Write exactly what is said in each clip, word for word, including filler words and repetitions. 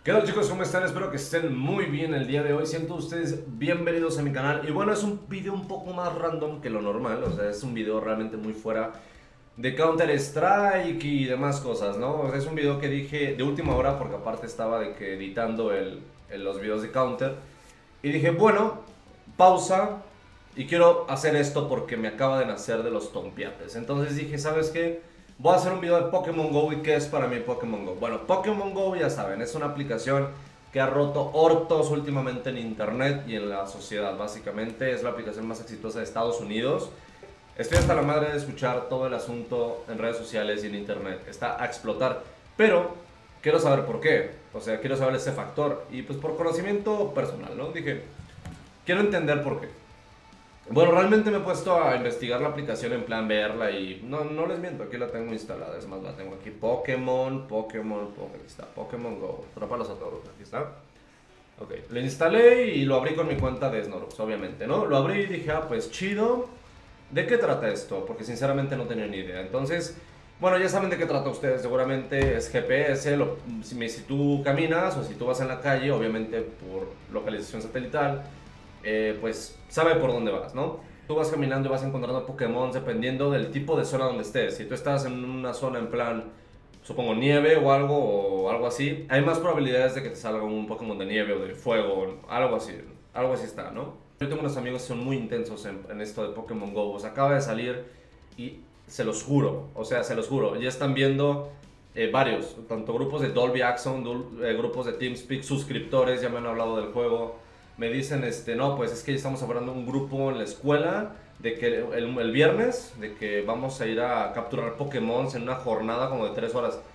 ¿Qué tal, chicos? ¿Cómo están? Espero que estén muy bien el día de hoy. Siento ustedes bienvenidos a mi canal. Y bueno, es un video un poco más random que lo normal. O sea, es un video realmente muy fuera de Counter Strike y demás cosas, ¿no? O sea, es un video que dije de última hora porque aparte estaba de que editando el, el- los videos de Counter. Y dije, bueno, pausa. Y quiero hacer esto porque me acaba de nacer de los tompiates. Entonces dije, ¿sabes qué? Voy a hacer un video de Pokémon Go. ¿Y qué es para mí Pokémon Go? Bueno, Pokémon Go, ya saben, es una aplicación que ha roto hortos últimamente en internet y en la sociedad. Básicamente es la aplicación más exitosa de Estados Unidos. Estoy hasta la madre de escuchar todo el asunto en redes sociales y en internet. Está a explotar. Pero quiero saber por qué. O sea, quiero saber ese factor. Y pues por conocimiento personal, ¿no? Dije, quiero entender por qué. Bueno, realmente me he puesto a investigar la aplicación en plan verla y no, no les miento, aquí la tengo instalada, es más, la tengo aquí, Pokémon, Pokémon, Pokémon, aquí está, Pokémon Go, atrápalos a todos, aquí está. Ok, lo instalé y lo abrí con mi cuenta de Snorlax, obviamente, ¿no? Lo abrí y dije, ah, pues chido, ¿de qué trata esto? Porque sinceramente no tenía ni idea, entonces, bueno, ya saben de qué trata ustedes, seguramente es G P S, lo- si, si tú caminas o si tú vas en la calle, obviamente por localización satelital, eh, pues sabe por dónde vas, ¿no? Tú vas caminando y vas encontrando Pokémon dependiendo del tipo de zona donde estés. Si tú estás en una zona en plan, supongo, nieve o algo, o algo así, hay más probabilidades de que te salga un Pokémon de nieve o de fuego, algo así, algo así está, ¿no? Yo tengo unos amigos que son muy intensos en, en esto de Pokémon Go. O sea, acaba de salir y se los juro, o sea, se los juro, ya están viendo eh, varios, tanto grupos de Dolby Axon, dul- eh, grupos de TeamSpeak, suscriptores, ya me han hablado del juego. Me dicen, este, no, pues es que estamos hablando de un grupo en la escuela, de que el, el viernes, de que vamos a ir a capturar Pokémon en una jornada como de tres horas.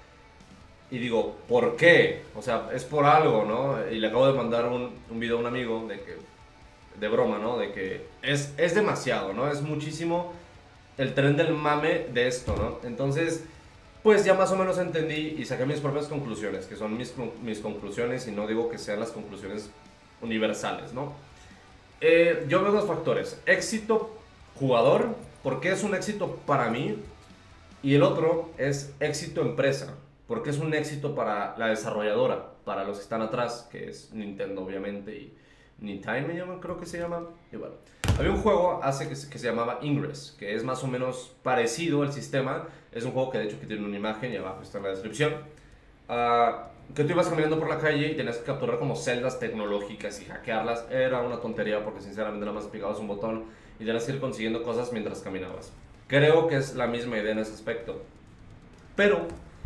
Y digo, ¿por qué? O sea, es por algo, ¿no? Y le acabo de mandar un, un video a un amigo de que, de broma, ¿no? De que es, es demasiado, ¿no? Es muchísimo el tren del mame de esto, ¿no? Entonces, pues ya más o menos entendí y saqué mis propias conclusiones, que son mis, mis conclusiones y no digo que sean las conclusiones universales, ¿no? Eh, yo veo dos factores. Éxito jugador, porque es un éxito para mí, y el otro es éxito empresa, porque es un éxito para la desarrolladora, para los que están atrás, que es Nintendo obviamente, y Nintendo me llama, creo que se llama. Y bueno, había un juego hace que se, que se llamaba Ingress, que es más o menos parecido al sistema. Es un juego que de hecho que tiene una imagen y abajo está en la descripción. Ah, que tú ibas caminando por la calle y tenías que capturar como celdas tecnológicas y hackearlas. Era una tontería porque sinceramente nada más picabas un botón y tenías que ir consiguiendo cosas mientras caminabas. Creo que es la misma idea en ese aspecto. Pero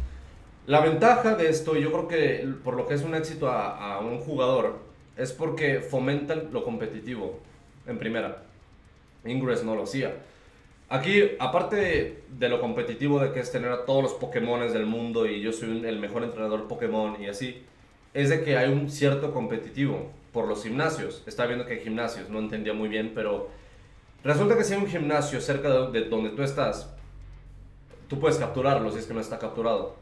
la ventaja de esto, y yo creo que por lo que es un éxito a, a un jugador, es porque fomentan lo competitivo en primera. Ingress no lo hacía. Aquí, aparte de, de lo competitivo de que es tener a todos los Pokémones del mundo y yo soy un- el mejor entrenador Pokémon y así, es de que hay un cierto competitivo por los gimnasios. Estaba viendo que hay gimnasios, no entendía muy bien, pero resulta que si hay un gimnasio cerca de, de donde tú estás, tú puedes capturarlo si es que no está capturado.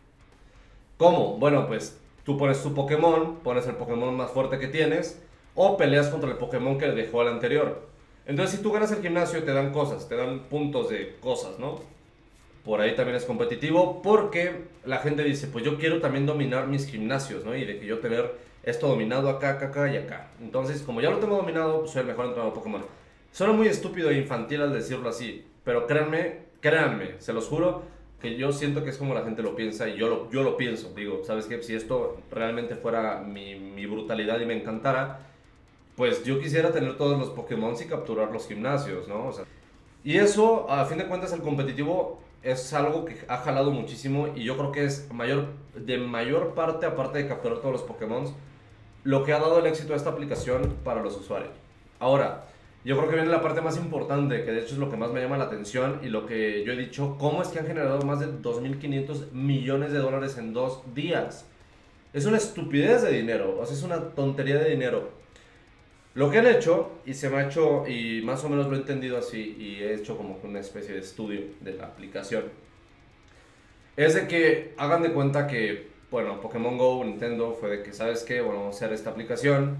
¿Cómo? Bueno, pues tú pones tu Pokémon, pones el Pokémon más fuerte que tienes, o peleas contra el Pokémon que le dejó al anterior. Entonces, si tú ganas el gimnasio, te dan cosas, te dan puntos de cosas, ¿no? Por ahí también es competitivo, porque la gente dice, pues yo quiero también dominar mis gimnasios, ¿no? Y de que yo tener esto dominado acá, acá, acá y acá. Entonces, como ya lo tengo dominado, pues soy el mejor entrenador de Pokémon. Suena muy estúpido e infantil al decirlo así, pero créanme, créanme, se los juro, que yo siento que es como la gente lo piensa y yo lo, yo lo pienso. Digo, ¿sabes qué? Si esto realmente fuera mi, mi brutalidad y me encantara, pues yo quisiera tener todos los Pokémon y capturar los gimnasios, ¿no? O sea, y eso, a fin de cuentas, el competitivo es algo que ha jalado muchísimo y yo creo que es mayor, de mayor parte, aparte de capturar todos los Pokémon, lo que ha dado el éxito a esta aplicación para los usuarios. Ahora, yo creo que viene la parte más importante, que de hecho es lo que más me llama la atención y lo que yo he dicho, cómo es que han generado más de dos mil quinientos millones de dólares en dos días. Es una estupidez de dinero, o sea, es una tontería de dinero. Lo que han hecho, y se me ha hecho, y más o menos lo he entendido así, y he hecho como que una especie de estudio de la aplicación, es de que hagan de cuenta que, bueno, Pokémon Go, Nintendo, fue de que, ¿sabes qué? Bueno, vamos a hacer esta aplicación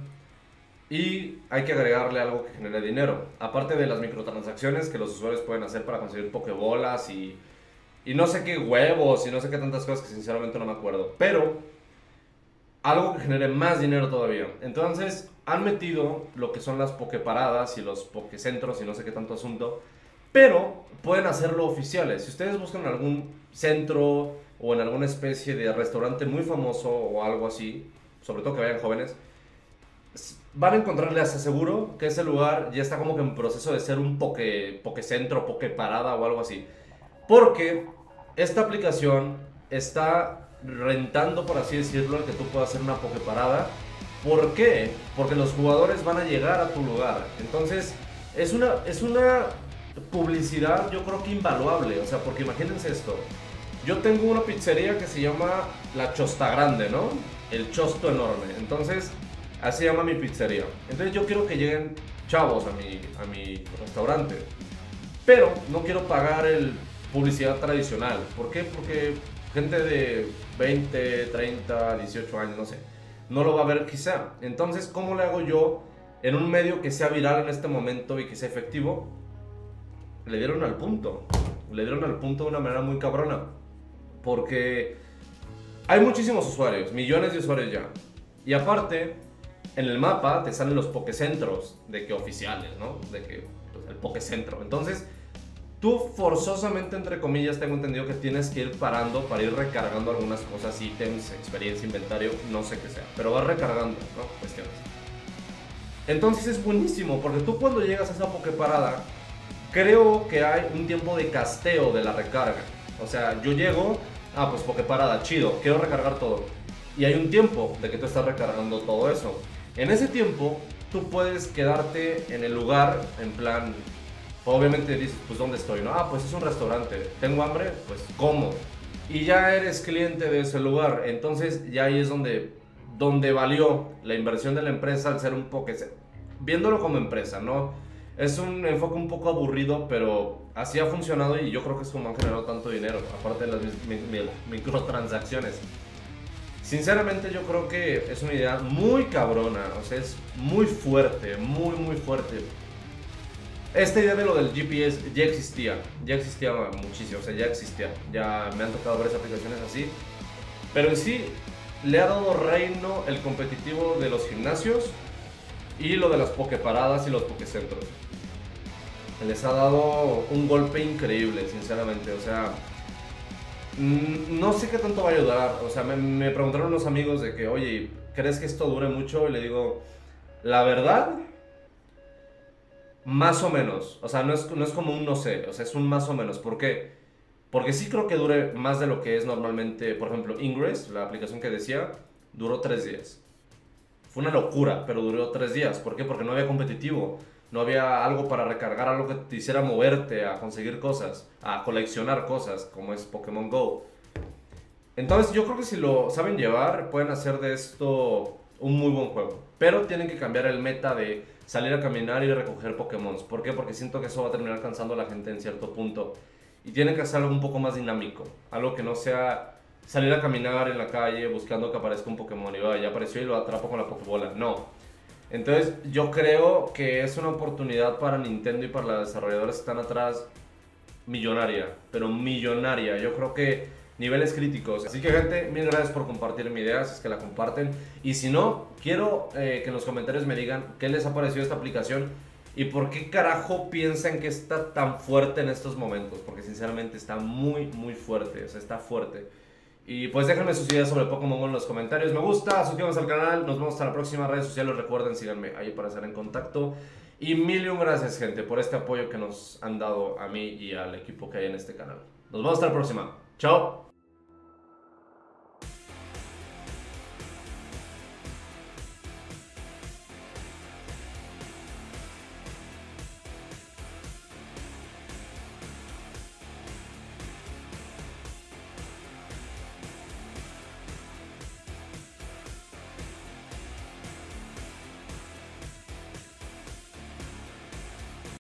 y hay que agregarle algo que genere dinero. Aparte de las microtransacciones que los usuarios pueden hacer para conseguir Pokébolas y, y no sé qué huevos y no sé qué tantas cosas que sinceramente no me acuerdo. Pero algo que genere más dinero todavía. Entonces han metido lo que son las pokeparadas y los pokecentros y no sé qué tanto asunto, pero pueden hacerlo oficiales. Si ustedes buscan algún centro o en alguna especie de restaurante muy famoso o algo así, sobre todo que vayan jóvenes, van a encontrarle, les aseguro, que ese lugar ya está como que en proceso de ser un poke, pokecentro, pokeparada o algo así. Porque esta aplicación está rentando, por así decirlo, el que tú puedas hacer una pokeparada. ¿Por qué? Porque los jugadores van a llegar a tu lugar. Entonces, es una, es una publicidad, yo creo que invaluable. O sea, porque imagínense esto. Yo tengo una pizzería que se llama La Chosta Grande, ¿no? El chosto enorme. Entonces, así se llama mi pizzería. Entonces, yo quiero que lleguen chavos a mi, a mi restaurante. Pero no quiero pagar el publicidad tradicional. ¿Por qué? Porque gente de veinte, treinta, dieciocho años, no sé, no lo va a ver quizá. Entonces, ¿cómo le hago yo en un medio que sea viral en este momento y que sea efectivo? Le dieron al punto. Le dieron al punto de una manera muy cabrona. Porque hay muchísimos usuarios, millones de usuarios ya. Y aparte, en el mapa te salen los pokecentros de que oficiales, ¿no? De que pues, el pokecentro. Entonces, tú forzosamente, entre comillas, tengo entendido que tienes que ir parando para ir recargando algunas cosas, ítems, experiencia, inventario, no sé qué sea. Pero vas recargando, ¿no? Cuestiones. Entonces es buenísimo, porque tú cuando llegas a esa pokeparada, creo que hay un tiempo de casteo de la recarga. O sea, yo llego, ah, pues pokeparada, chido, quiero recargar todo. Y hay un tiempo de que tú estás recargando todo eso. En ese tiempo, tú puedes quedarte en el lugar, en plan... Obviamente dices, pues ¿dónde estoy? No, ah, pues es un restaurante. ¿Tengo hambre? Pues como. Y ya eres cliente de ese lugar. Entonces ya ahí es donde, donde valió la inversión de la empresa al ser un poco... Viéndolo como empresa, ¿no? Es un enfoque un poco aburrido, pero así ha funcionado y yo creo que es como han generado tanto dinero. Aparte de las mi, mi, microtransacciones. Sinceramente yo creo que es una idea muy cabrona. O sea, es muy fuerte, muy muy fuerte. Esta idea de lo del G P S ya existía, ya existía muchísimo, o sea, ya existía, ya me han tocado varias aplicaciones así, pero en sí le ha dado reino el competitivo de los gimnasios y lo de las pokeparadas y los pokecentros. Les ha dado un golpe increíble, sinceramente, o sea, no sé qué tanto va a ayudar, o sea, me, me preguntaron unos amigos de que, oye, ¿crees que esto dure mucho? Y le digo, la verdad... Más o menos, o sea, no es, no es como un no sé, o sea, es un más o menos. ¿Por qué? Porque sí creo que dure más de lo que es normalmente. Por ejemplo, Ingress, la aplicación que decía, duró tres días. Fue una locura, pero duró tres días. ¿Por qué? Porque no había competitivo, no había algo para recargar, algo que te hiciera moverte a conseguir cosas, a coleccionar cosas, como es Pokémon Go. Entonces yo creo que si lo saben llevar, pueden hacer de esto un muy buen juego. Pero tienen que cambiar el meta de salir a caminar y recoger Pokémon. ¿Por qué? Porque siento que eso va a terminar cansando a la gente en cierto punto. Y tienen que hacer algo un poco más dinámico. Algo que no sea salir a caminar en la calle buscando que aparezca un Pokémon y vaya, ya apareció y lo atrapo con la Pokébola. No. Entonces yo creo que es una oportunidad para Nintendo y para las desarrolladoras que están atrás millonaria. Pero millonaria. Yo creo que... niveles críticos. Así que gente, mil gracias por compartir mi idea, si es que la comparten. Y si no, quiero eh, que en los comentarios me digan qué les ha parecido esta aplicación y por qué carajo piensan que está tan fuerte en estos momentos. Porque sinceramente está muy, muy fuerte. O sea, está fuerte. Y pues déjenme sus ideas sobre Pokémon Go en los comentarios. Me gusta, suscríbanse al canal. Nos vemos hasta la próxima. Redes sociales, recuerden, síganme ahí para estar en contacto. Y mil y un gracias, gente, por este apoyo que nos han dado a mí y al equipo que hay en este canal. Nos vemos hasta la próxima. Chao.